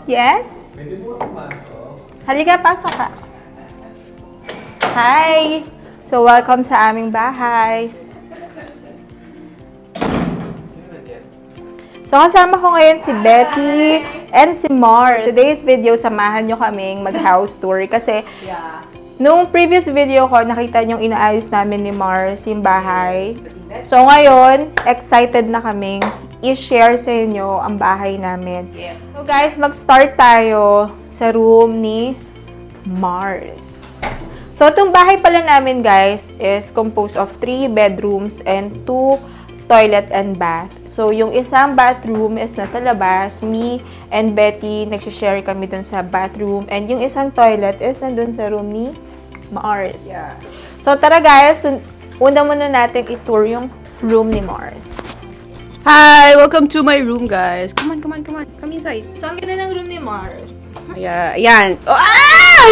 Yes? Halika, pasok ka. Hi! So, welcome sa aming bahay. So, kasama ko ngayon si Betty and si Mars. Today's video, samahan nyo kaming mag-house tour. Kasi, nung previous video ko, nakita nyo inaayos namin ni Mars yung bahay. So, ngayon, excited na kaming i-share sa inyo ang bahay namin. Yes. So, guys, mag-start tayo sa room ni Mars. So, itong bahay pala namin, guys, is composed of 3 bedrooms and 2 toilet and bath. So, yung isang bathroom is nasa labas. Me and Betty, nagsishare kami dun sa bathroom. And yung isang toilet is nandun sa room ni Mars. Yeah. So, tara guys, una muna natin i-tour yung room ni Mars. Hi! Welcome to my room, guys. Come on, come on, come on. Come inside. So, ang ganda ng room ni Mars. Yeah, ayan. Oh, ay!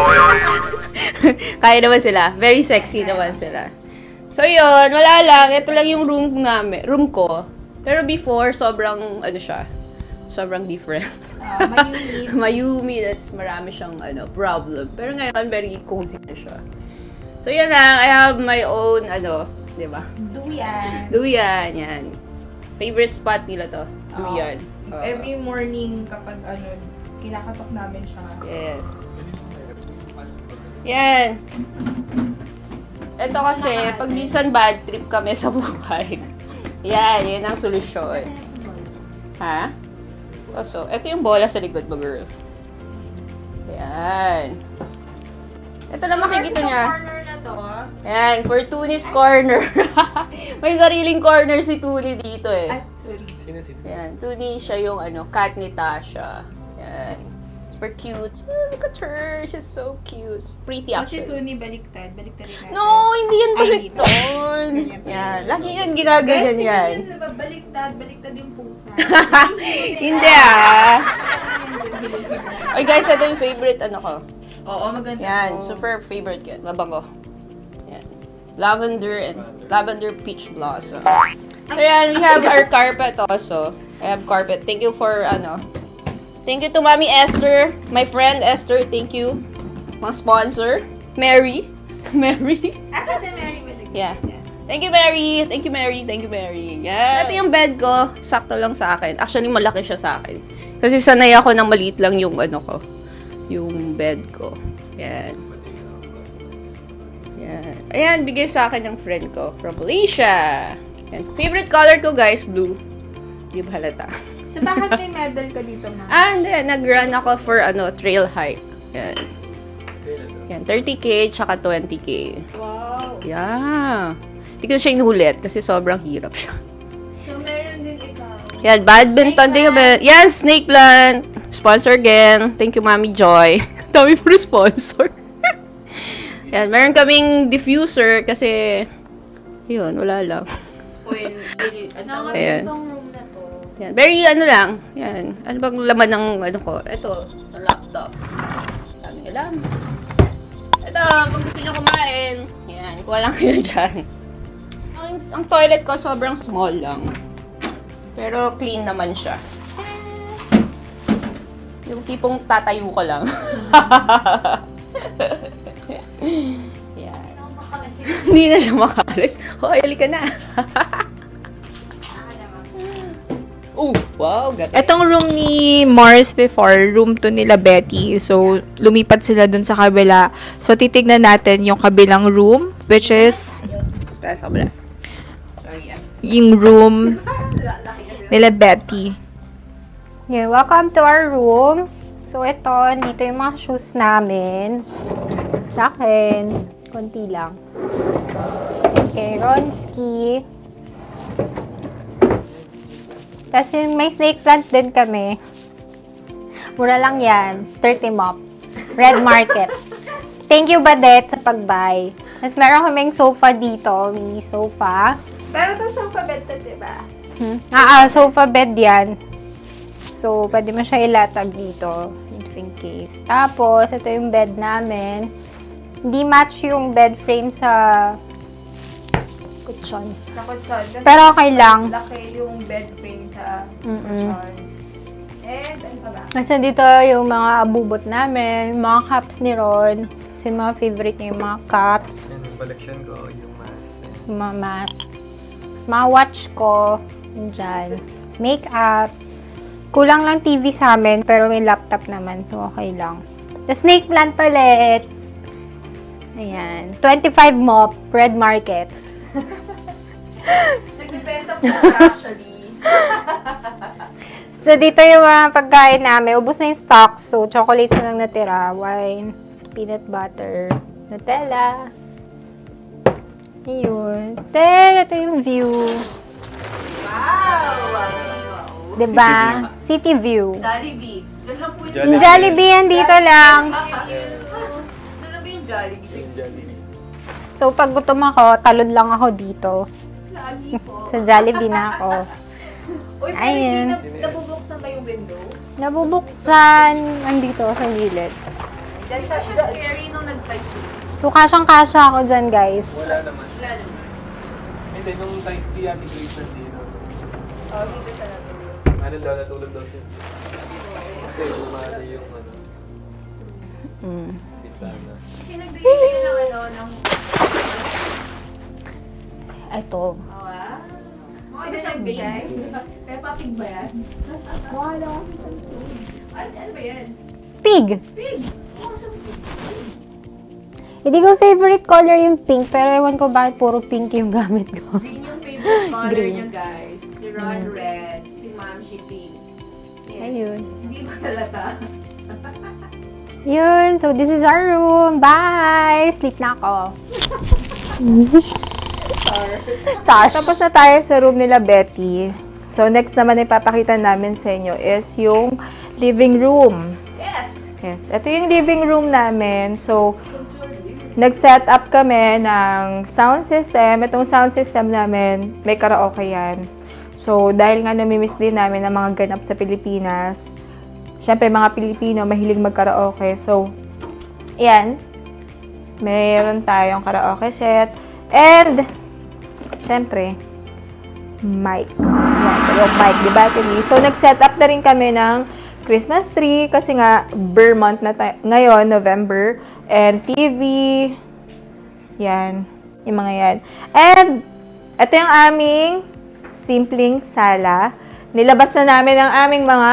Kaya naman sila. Very sexy naman sila. So, yun. Wala lang. Ito lang yung room ko. Pero before, sobrang, siya. Sobrang different. Mayumi. Mayumi. That's marami siyang, problem. Pero ngayon, very cozy na siya. So, yun lang. I have my own, di ba? Duyan. Duyan, yan. Favorite spot nila to. Duyan. Every morning, kapag, kinakatok namin siya. Yes. Yan. Ito kasi, pag minsan bad trip kami sa buhay. Yan ang solusyon. Ha? So, ito yung bola sa likod mo, girl. Yan. Ito na makikita niya. Corner na to. Yan, for Tuni's corner. May sariling corner si Tuni dito eh. Ay, sorry. Sino si Tuni? Yan, Tuni siya yung cat ni Tasha. Yan. Super cute. Oh, look at her. She's so cute. Pretty actually. So, si Tuni baliktad. Baliktad rin natin. No, hindi yan baliktad. Yan. Lagi yan ginagagan yan. Baliktad yung pusa. Hindi ah. Oy guys, ito yung favorite ko. Oo, maganda. Yan, super favorite yan. Mabango. Yan. Lavender peach blossom. So yan, we have our carpet also. I have carpet. Thank you for thank you to Mommy Esther, my friend Esther. Thank you. Mga sponsor, Mary. Asa na Mary? Yeah. Thank you, Mary. Thank you, Mary. Thank you, Mary. Yeah. Ito yung bed ko. Sakto lang sa akin. Actually, malaki siya sa akin. Kasi sanay ako ng maliit lang yung ko. Yung bed ko. Yan. Yan. Ayan, bigay sa akin ng friend ko from Malaysia. Yan. Favorite color ko, guys, blue. Di ba halata? So, bakit may medal ka dito, ma? Hindi. Nag-run ako for, trail hike. Yan. Yan. 30K, tsaka 20K. Wow. Yeah. Hindi ko siya inulit kasi sobrang hirap siya. So, meron din ikaw. Yan, badminton din kami. Yes, snake plant. Sponsor again. Thank you, Mami Joy. Dami for sponsor. Yan, meron kaming diffuser kasi, yun, wala lang. Ayan. Room na to. Yan, very lang. Yan. Ano bang laman ng ko? Ito, sa laptop. Sabi nga lang. Ito, kung gusto nyo kumain. Yan, kuha lang kayo dyan. Ang toilet ko sobrang small lang. Pero clean naman siya. Yung tipong tatayo ko lang. Yan. Hindi na siya makalis. Hoy, halika na. Oh, wow. Etong room ni Mars before, room to nila Betty. So, lumipat sila dun sa kabila. So, titignan natin yung kabilang room, which is yung room nila Betty. Yeah, welcome to our room. So, ito, dito yung mga shoes namin. Sa akin, konti lang. Okay, Ronski. Kasi may snake plant din kami. Mura lang yan. 30 mop. Red Market. Thank you, Badet, sa pag-buy. Tapos meron kaming sofa dito. Mini sofa. Pero ito sofa bed to, diba? Sofa bed yan. So, pwede mo siya ilatag dito. In case. Tapos, ito yung bed namin. Hindi match yung bed frame sa kutsyon. Sa kutsyon. Pero okay lang. Laki yung bed frame sa kutsyon. And, ano pa ba? Kasi dito yung mga abubot namin, yung mga cups ni Ron. Kasi mga favorite niya yung mga cups. Yan, yung collection ko, yung mask. Yung mga mask. Tapos mga watch ko, yun dyan. Tapos makeup. Kulang lang TV sa amin, pero may laptop naman, so okay lang. The snake plant ulit. Ayan. 25 mop, Red Market. Nagbibenta po actually. So, dito yung mga pagkain namin. Ubus na yung stocks. So, chocolates na lang natira. Wine, peanut butter, Nutella. Ayun. Then, ito yung view. Wow! Diba? City view. Jollibee. Diyan lang po Jollibee. Yung Jollibee yan dito lang. Doon na ba yung Jollibee? Yung Jollibee. So, pag gutom ako, talod lang ako dito. Lagi po. Sa Jollibee na ako. Uy, pero Ayun. hindi nabubuksan ba yung window? Nabubuksan andito sa gilid. Diyan siya scary nung nag-type. So, kasyang-kasya ako dyan, guys. Wala naman. Wala naman. Hindi, nung type C application dito. Oh, dito sa natulog. Ano daw, natulog daw siya. Kasi umali yung ano, bitana. Sinagbigay sa'yo ng ano, ng... Ito. Ano siyang bigay? Kaya papig ba yan? Wala. Ano ba yan? Pig! Pig! Hindi ko favorite color yung pink, pero ewan ko bakit puro pink yung gamit ko. Green yung favorite color Green. niya, guys. Si Ron red, si Ma'am si pink. Yes. Ayun. Hindi mahalata. Yun. So, this is our room. Bye! Sleep na ako. Char. Tapos na tayo sa room nila Betty. So, next naman ipapakita namin sa inyo is yung living room. Yes! Yes. Ito yung living room namin. So, nag-set up kami ng sound system. Itong sound system namin, may karaoke yan. So, dahil nga namimiss din namin ang mga ganap sa Pilipinas, syempre, mga Pilipino, mahilig mag-karaoke. So, yan. Mayroon tayong karaoke set. And, syempre, mic. Yan, yung mic, di ba? So, nag-set up na rin kami ng Christmas tree kasi nga, Burr month na ngayon, November. And TV. Yan. Yung mga yan. And, ito yung aming simpleng sala. Nilabas na namin ang aming mga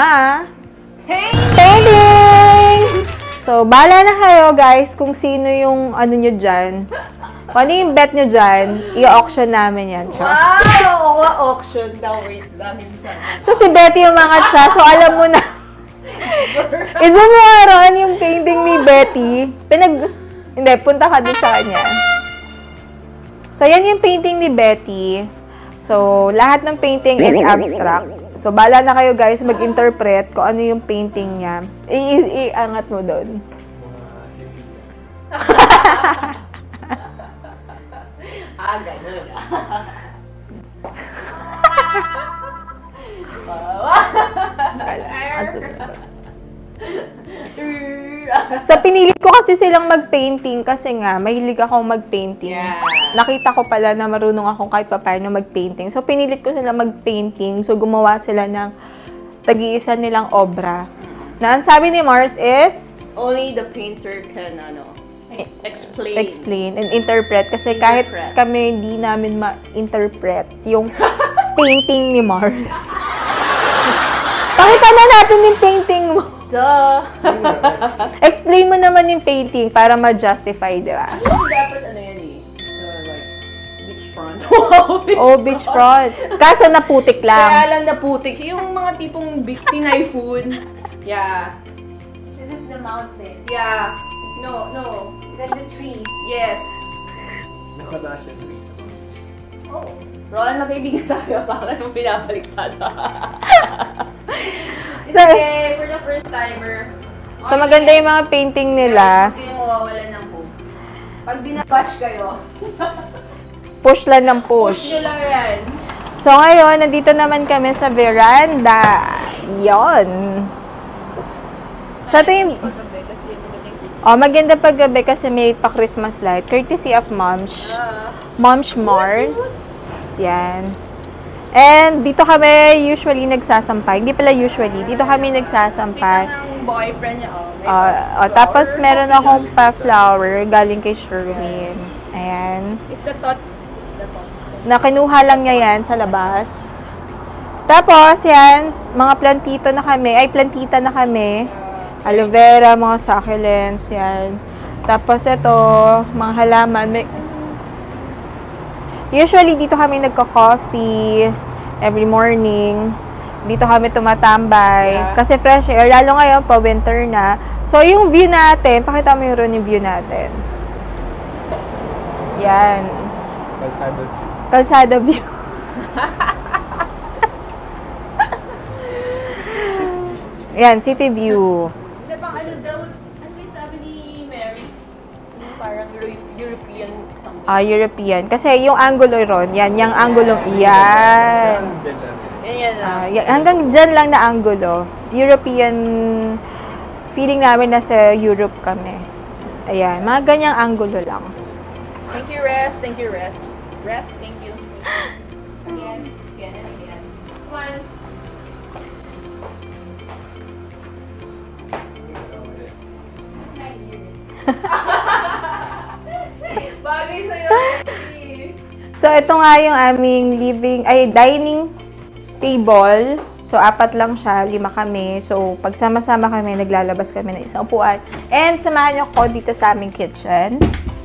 painting! So, bahala na kayo, guys, kung sino yung ano nyo dyan. Kung ano yung bet nyo dyan, i-auction namin yan, Chos. Wow! Auction daw. Wait lang. So, si Betty yung mga siya. So, alam mo na. Isa mo araw yung painting ni Betty. Hindi, punta ka doon sa kanya. So, yan yung painting ni Betty. So, lahat ng painting is abstract. So, bala na kayo guys mag-interpret kung ano yung painting niya. Iangat mo doon. Ganun. So, pinilit ko kasi silang mag-painting kasi nga, mahilig akong mag-painting. Yeah. Nakita ko pala na marunong ako kahit paano mag-painting. So, pinilit ko sila mag-painting. So, gumawa sila ng tag-iisa nilang obra. Na ang sabi ni Mars is, Only the painter can, explain. and interpret. Kasi kahit kami hindi namin ma-interpret yung painting ni Mars. Pakita na natin yung painting mo. Duh! Explain mo naman yung painting para ma-justify, di ba? Dapat yan eh. Like, beachfront. Wow! Oh, beachfront. Kaso naputik lang. Kaya lang naputik. Yung mga tipong big typhoon. Yeah. This is the mountain. Yeah. No. Then the tree. Yes. Nakadasya tree. Oh. Ron, magkaibigan tayo. Bakit mo pinabaliktad? It's okay, for the first timer. So, maganda yung mga painting nila. Huwag kayong mawawala ng hope. Pag binabatch kayo, Push lang ng push push. nyo lang yan. So, ngayon, nandito naman kami sa veranda. Yon. So, ito yung... Paggabi, kasi yung magaling Christmas. Oh, maganda paggabi kasi may pa-Christmas light. Courtesy of Mom's Mars. Yan. And dito kami usually nagsasampay. Hindi pala usually. Dito kami nagsasampay. Sita ng boyfriend niya, oh. Tapos meron akong pa-flower galing kay Sherwin. Ayan. It's the thought. Na kinuha lang niya yan sa labas. Tapos, yan, mga plantito na kami. Ay, plantita na kami. Aloe vera, mga succulents, yan. Tapos, ito, mga halaman. Usually, dito kami nagko-coffee every morning. Dito kami tumatambay. Kasi fresh air. Lalo ngayon, pa-winter na. So, yung view natin, pakita mo yung view natin. Yan. Kalsada view. Yan, city view. Kasi pang ano daw, ano yung sabi ni Mary? Parang European something. European. Kasi yung angulo ron, yan, yung angulo, yan. Yan lang. Hanggang dyan lang na angulo. European, feeling namin nasa Europe kami. Ayan, mga ganyang angulo lang. Thank you, Rest. Thank you, Rest. Rest, thank you. Again. Come on. Bagay sa'yo. So, ito nga yung aming dining table. So, 4 lang siya, 5 kami. So, pag sama-sama kami, naglalabas kami ng isang upuan. And, samahan niyo ko dito sa aming kitchen.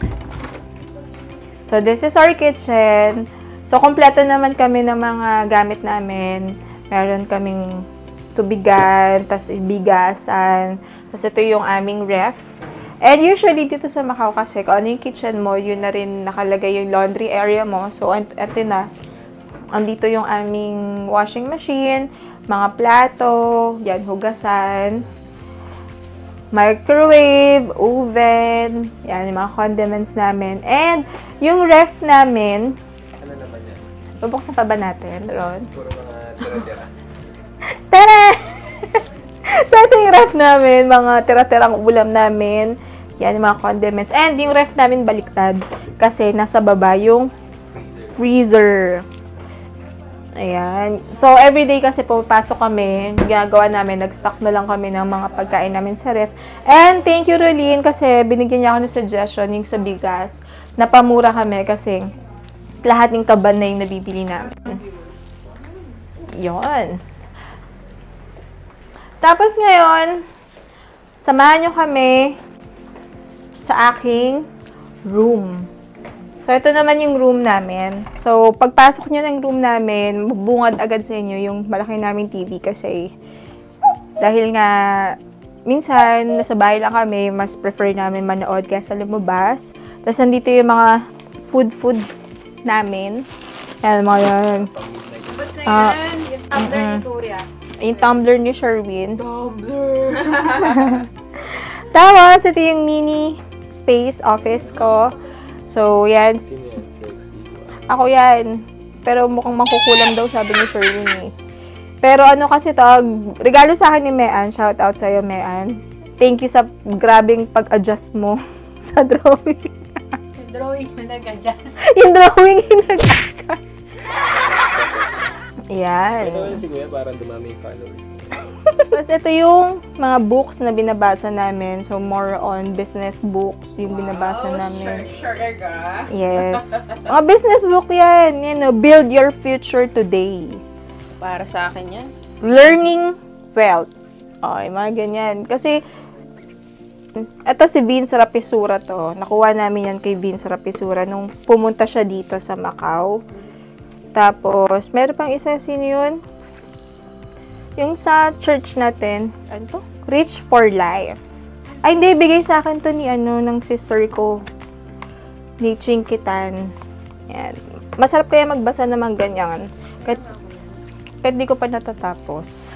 So, this is our kitchen. So, kompleto naman kami ng mga gamit namin. Meron kaming tubigan, tas bigasan. Tas ito yung aming ref. And usually, dito sa Macau kasi, kung ano yung kitchen mo, yun na rin nakalagay yung laundry area mo. So, ito na. Andito yung aming washing machine, mga plato, yan, hugasan, microwave, oven, yan, yung mga condiments namin. And, yung ref namin, Ano naman yan? bubuksan pa ba natin, Ron? Puro mga tira-tira. Tara! So, ito yung ref namin, mga tira-tirang ulam namin, yan, yung mga condiments. And, yung ref namin baliktad, kasi nasa baba yung freezer. Ayan. So, everyday kasi pumapasok kami, ginagawa namin, nag-stock na lang kami ng mga pagkain namin sa ref. And, thank you, Rolene, kasi binigyan niya ako ng suggestion yung sa bigas. Napamura kami kasi lahat ng kaban na yung nabibili namin. Yun. Tapos ngayon, samahan nyo kami sa aking room. So, ito naman yung room namin. So, pagpasok nyo ng room namin, bubungad agad sa inyo yung malaki naming TV kasi dahil nga minsan, nasa bahay lang kami, mas prefer namin manood kaysa lumabas. Tapos, nandito yung mga food namin. Ayan, mga yan. Tapos na yan, yung tumbler ni Kuya. Yung tumbler ni Sherwin. Tumbler! Tapos, ito yung mini space office ko. So, yan. Sino yan? Sexy. Ako yan. Pero mukhang makukulam daw, sabi ni Sherwin eh. Pero ano kasi to, regalo sa akin ni Mean. Shout out sa'yo, Mean. Thank you sa grabing pag-adjust mo sa drawing. Yung drawing yung nag-adjust. Yung drawing yung nag-adjust. Ayan. Ito yun si Kuya, parang dumami yung followers. Tapos ito yung mga books na binabasa namin. So, more on business books yung binabasa namin. Sure ka. Yes. Mga business book yan. You know, build your future today. Para sa akin yan. Learning wealth. Okay, mga ganyan. Kasi, ito si Vince Rapisura to. Nakuha namin yan kay Vince Rapisura nung pumunta siya dito sa Macau. Tapos, meron pang isa, sino yun? Yung sa church natin, ano to? Rich for Life. Ay, hindi, bigay sa akin to ni, ng sister ko. Ni Chinkitan. Yan. Masarap kaya magbasa naman ganyan. Kahit di ko pa natatapos.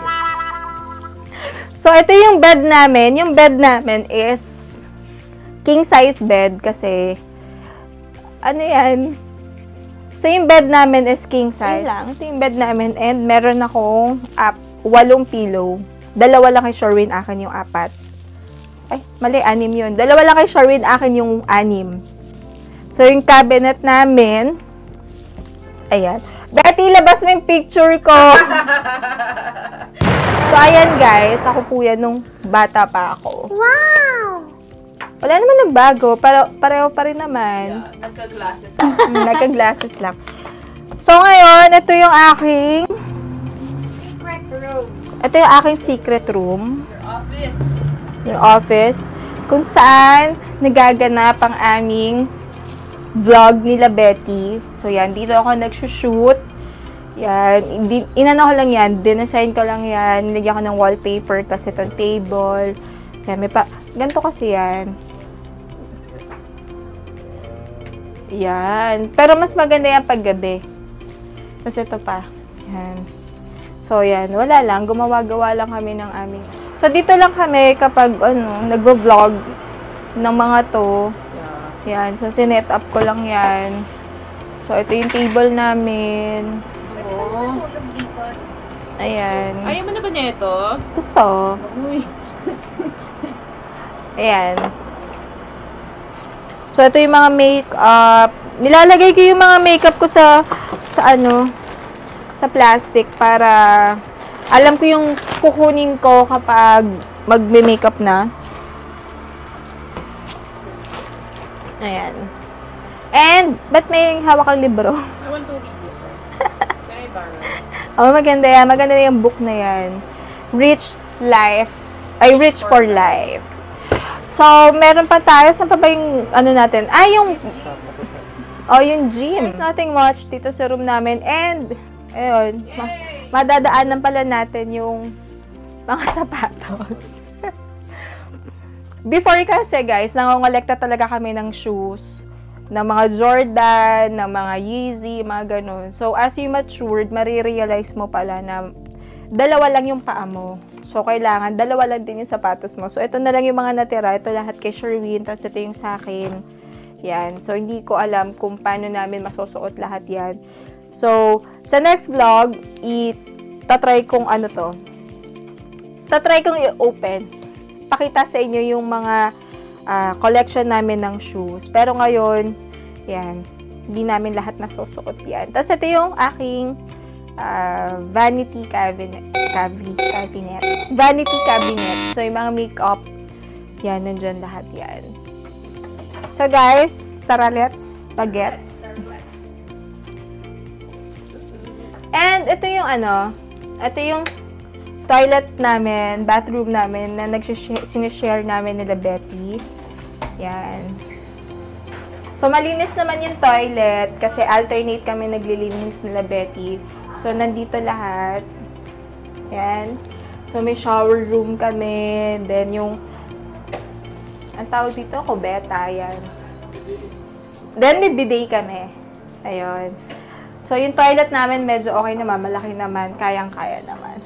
So, ito yung bed namin. Yung bed namin is king size bed kasi, ano yan? So, yung bed namin is king size. Yun lang. Ito yung bed namin. And meron akong 8 pillow. 2 lang kay Sherwin, akin yung 4. Ay, mali, 6 yun. 2 lang kay Sherwin, akin yung 6. So, yung cabinet namin, ayan. Betty, labas mo yung picture ko. So, ayan guys. Ako po yan nung bata pa ako. Wow! Wala naman nagbago. Pareho pa rin naman. Yeah, nagka-glasses. Nagka-glasses lang. So, ngayon, ito yung aking... Secret room. Ito yung aking secret room. Your office. Yung office. Kung saan nagaganap ang aming vlog nila Betty. So, yan. Dito ako nagsushoot. Yan. Inano ko lang yan. Dinasign ko lang yan. Nilagyan ko ng wallpaper. Tapos itong table. Yan. May pa... Ganito kasi yan. Yan. Pero mas maganda yan paggabi. Tapos ito pa. Yan. So, yan. Wala lang. Gumawa-gawa lang kami ng aming... So, dito lang kami kapag, nagvo-vlog ng mga to. Yan. So, sinet up ko lang yan. So, ito yung table namin. Oh. Ayan. Ayaw mo na ba niya ito? Gusto. Uy. Ayan. So, ito yung mga makeup. Nilalagay ko yung mga makeup ko sa plastic para alam ko yung kukunin ko kapag magme-makeup na. Ayan. And, ba't may hawak kang libro? I want to read this one. Can I borrow? Oh, maganda yan. Maganda yung book na yan. Rich for Life. So, meron pa tayo. Saan pa ba yung, natin? Yung gym. There's nothing much dito sa room namin. And, ayun, madadaanan pala natin yung mga sapatos. Before kasi, guys, nangongolekta talaga kami ng shoes. Ng mga Jordan, ng mga Yeezy, mga ganun. So, as you matured, marirealize mo pala na dalawa lang yung paa mo. So, kailangan, dalawa lang din yung sapatos mo. So, ito na lang yung mga natira. Ito lahat kay Sherwin, tapos ito yung sa akin. Yan. So, hindi ko alam kung paano namin masusuot lahat yan. So, sa next vlog, tatry kong tatry kong i-open. Pakita sa inyo yung mga collection namin ng shoes. Pero ngayon, yan, hindi namin lahat nasusuot yan. Tapos ito yung aking vanity cabinet. Vanity cabinet. So, yung mga makeup, yan, nandyan lahat yan. So, guys, tara, let's bagets. And, ito yung toilet namin, bathroom namin, na sinishare namin nila Betty. Yan. So, malinis naman yung toilet kasi alternate kami naglilinis nila Betty. So, nandito lahat. Yan. So, may shower room kami. Then, yung ang tawag dito, kubeta. Yan. Then, may bidet kami. Ayun. So, yung toilet namin medyo okay naman. Malaki naman. Kayang-kaya naman.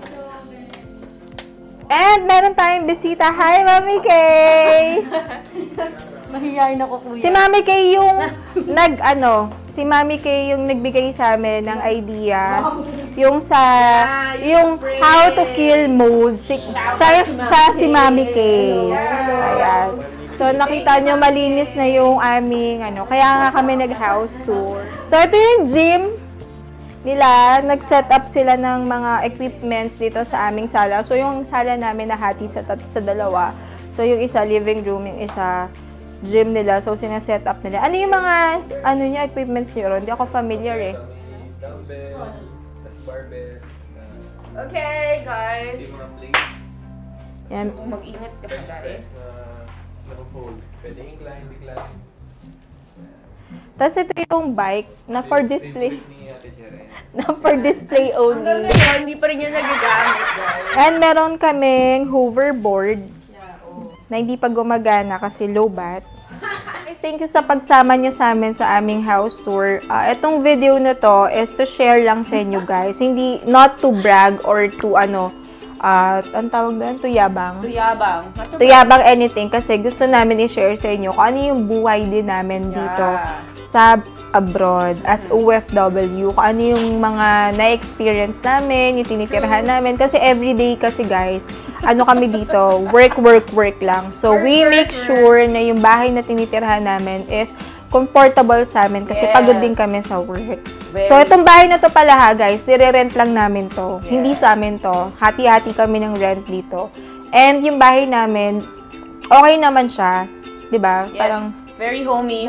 And, meron tayong bisita. Hi, Mami Kay! Mahihayin ako, kuya. Si Mami Kay yung si Mami Kay yung nagbigay sa amin ng idea. Yung yung how to kill mode. Siya si Mami Kay. Ayan. So, nakita nyo, malinis na yung aming, kaya nga kami nag-house tour. So, ito yung gym nila. Nag-set up sila ng mga equipments dito sa aming sala. So, yung sala namin nahati sa dalawa. So, yung isa living room, yung isa gym nila. So, sinaset up nila. Ano yung mga, equipments nyo ron? Hindi ako familiar eh. Dumbbell, tas barbell. Okay, guys. Yung mga plates. Yan. Mag-ingat ka pa, guys. Naka-fold. Pwede incline, decline. Tapos ito yung bike na for display. Favorite ni Ate Chere. Na for display Hanggang only. ngayon, hindi pa rin niya nagagamit, guys. And meron kaming hoverboard na hindi pa gumagana kasi low bat. Guys, thank you sa pagsama nyo sa amin sa aming house tour. Itong video na to is to share lang sa inyo, guys. Hindi, not to brag or to ang tawag doon, tuyabang. Tuyabang Anything kasi gusto namin i-share sa inyo kung ano yung buhay din namin dito sa abroad as OFW, kung ano yung mga na-experience namin, yung tinitirhan namin. Kasi everyday kasi guys, ano kami dito, work lang. So, we make sure na yung bahay na tinitirhan namin is comfortable sa amin kasi pagod din kami sa work. So, itong bahay na to pala ha guys, nire-rent lang namin to. Hindi sa amin to. Hati-hati kami ng rent dito. And yung bahay namin, okay naman siya. Diba? Parang very homey.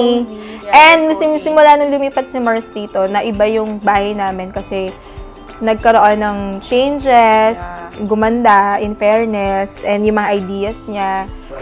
And simula nung lumipat si Mars dito, na iba yung bahay namin kasi nagkaroon ng changes, gumanda, in fairness, and yung mga ideas niya.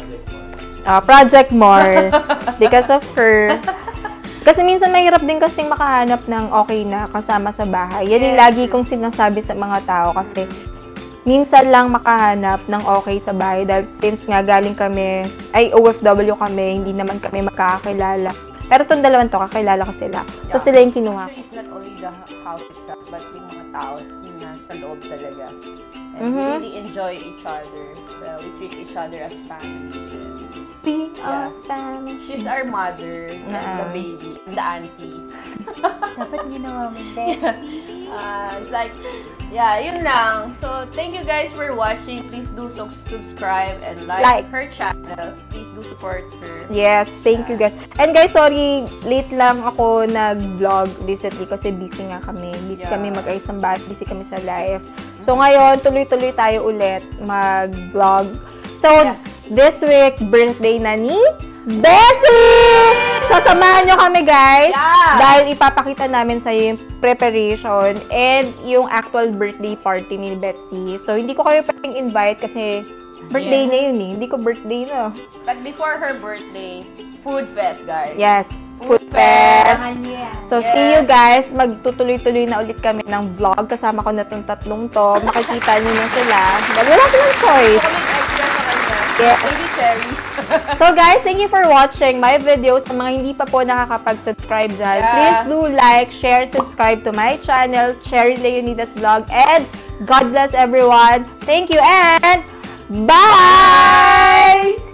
Project Mars. Because of her. Kasi minsan mahirap din kasing makahanap ng okay na kasama sa bahay. Yan yung lagi kong sinasabi sa mga tao kasi minsan lang makahanap ng okay sa bahay dahil since nga galing kami, ay OFW kami, hindi naman kami magkakakilala. Pero itong dalawang to, kakilala ko sila. So, sila yung kinuha. It's not only the house itself, but yung mga tao yung nasa loob talaga. And we really enjoy each other. We treat each other as family. We are family. She's our mother, and the baby, and the auntie. Dapat ginawa mo, Bessie. It's like, yun lang. So, thank you guys for watching. Please do subscribe and like her channel. Please do support her. Yes, thank you guys. And guys, sorry, late lang ako nag-vlog recently kasi busy nga kami. Busy kami mag-ayos ng bahay, busy kami sa live. So, ngayon, tuloy-tuloy tayo ulit mag-vlog. So, this week, birthday na ni Bessie! Sasamahan nyo kami, guys. Dahil ipapakita namin sa'yo yung preparation and yung actual birthday party ni Betsy. So, hindi ko kayo pwedeng invite kasi birthday na yun eh. Hindi ko birthday na. But before her birthday, food fest, guys. Yes, food fest. So, see you guys. Magtutuloy-tuloy na ulit kami ng vlog. Kasama ko na itong tatlong to. Makikita nyo na sila. Wala silang choice. Yes. So guys, thank you for watching my videos. Sa mga hindi pa po nakakapag-subscribe dyan, please do like, share, subscribe to my channel, Cherry Leonidas Vlog, and God bless everyone. Thank you and bye!